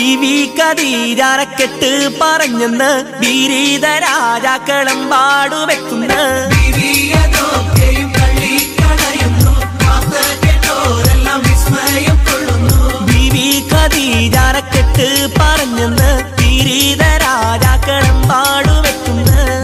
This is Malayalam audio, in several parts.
ബീവി ഖദീജാരക്കെട്ട് പറഞ്ഞെന്ന് ബീരീത രാജാക്കളം പാടുവെക്കുന്നു. ബീവി ഖദീജാരക്കെട്ട് പറഞ്ഞെന്ന് ബീരീത രാജാക്കളം പാടുവെക്കുന്നു.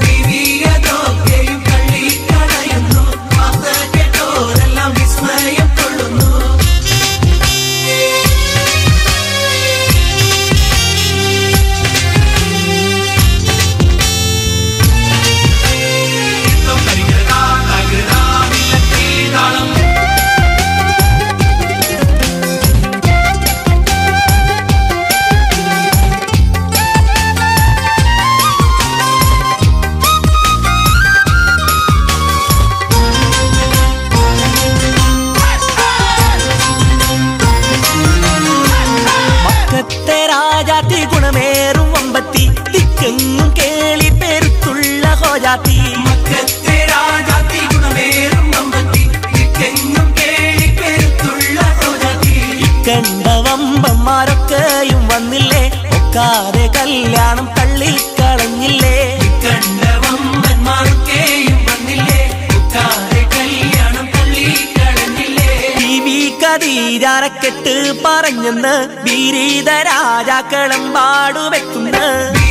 ഗുണമേറും വമ്പത്തി ദിക്കെങ്ങും കേളി പെരുത്തുള്ള ഹോജാത്തി. മക്കത്തെ രാജാത്തി ഗുണമേറും വമ്പത്തി ദിക്കെങ്ങും കേളി പെരുത്തുള്ള ഹോജാത്തി. ഇക്കണ്ട വമ്പന്മാരൊക്കെയും വന്നില്ലേ, ഒക്കാതെ കല്യാണം തള്ളിക്കളഞ്ഞില്ലേ. ഇക്കണ്ട വമ്പന്മാരൊക്കെയും വന്നില്ലേ, ഒക്കാതെ കല്യാണം തള്ളിക്കളഞ്ഞില്ലേ. ബീവി ഖദീജാരക്കെട്ട് പറഞ്ഞെന്ന് ബീരീത രാജാക്കളം പാടുവെക്കുന്നു.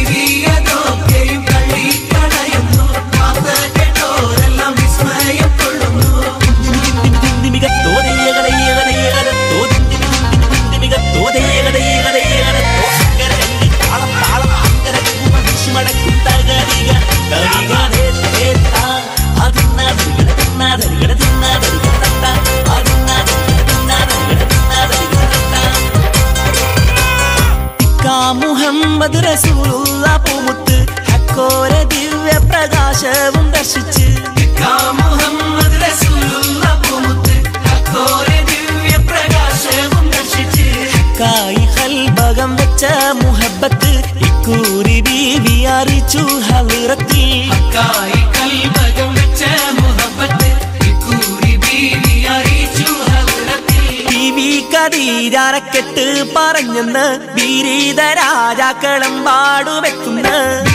മുഹമ്മദ് റസൂലുള്ള പൂമുത്ത് ഹക്കോര ദിവ്യ പ്രകാശവും ദർശിച്ച്. മുഹമ്മദ് റസൂലുള്ള പൂമുത്ത് ഹക്കോര ദിവ്യ പ്രകാശവും ദർശിച്ച്. ഹക്കായി ഖൽബകം വെച്ച മുഹബ്ബത്ത് ഇക്കൂരി ബീവി അറിയിച്ചു ഹളിറത്തിൽ. ഹക്കായി ഖൽബകം വെച്ച മുഹബ്ബത്ത് ഇക്കൂരി ബീവി അറിയിച്ചു ഹളിറത്തിൽ. ബീവി ഖദീജാരക്കെട്ട് പറഞ്ഞെന്ന് ബീരീത രാജാക്കളം പാടുവെക്കുന്നു.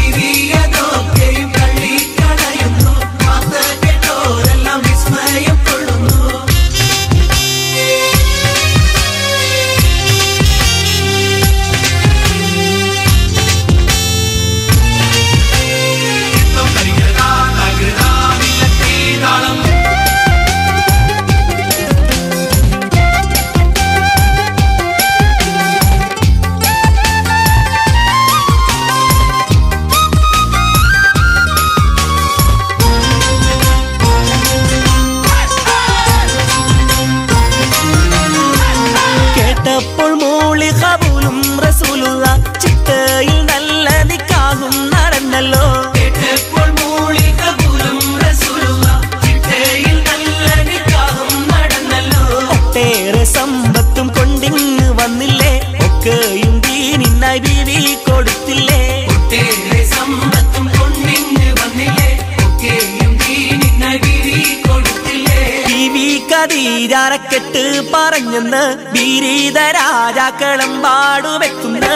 കേട്ടപ്പോൾ മൂളി ഖബൂലും റസൂലുള്ള ചിട്ടയിൽ നല്ല നിക്കാഹും നടന്നല്ലോ. കേട്ടപ്പോൾ മൂളി ഖബൂലും റസൂലുള്ള ചിട്ടയിൽ നല്ല നിക്കാഹും നടന്നല്ലോ. ഒട്ടേറെ സമ്പത്തും കൊണ്ടിങ്ങ് വന്നില്ലേ, ഒക്കെയും ദീനിനായി ബീവി കൊടുത്തില്ലേ. ഒട്ടേറെ സമ്പത്തും കൊണ്ടിങ്ങ് വന്നില്ലേ, ഒക്കെയും ദീനിനായി ബീവി കൊടുത്തില്ലേ. ബീവി ഖദീജാരക്കെട്ട് പറഞ്ഞെന്ന് ബീരീത രാജാക്കളം പാടുവെക്കുന്നു.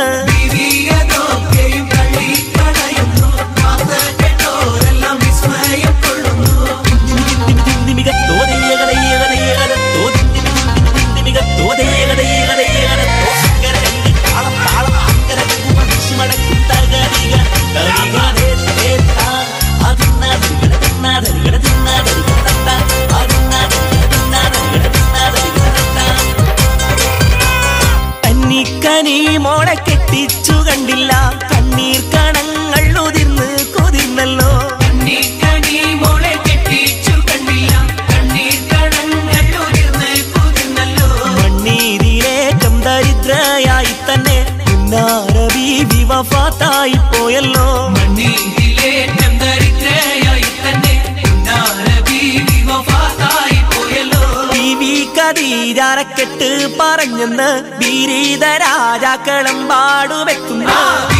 കനി മോളെ കെട്ടിച്ചു കണ്ടില്ല, കണ്ണീർ കണങ്ങൾ ഉതിർന്ന് കുതിർന്നല്ലോ. കനി മോളെ കെട്ടിച്ചു കണ്ടില്ല, കണ്ണീർ കണങ്ങൾ ഉതിർന്ന് കുതിർന്നല്ലോ. മണ്ണീരിലേറ്റം ദരിദ്രയായി തന്നെ ഉന്നാര ബീവി വഫാത്തായി പോയല്ലോ. മണ്ണീരിലേറ്റം ദരിദ്രയായി തന്നെ ഉന്നാര ബീവി വഫാത്തായി പോയല്ലോ. ബീവി ഖദീജാരക്കെട്ട് പറഞ്ഞെന്ന് ബീരീത രാജാക്കളം പാടുവെക്കുന്നു.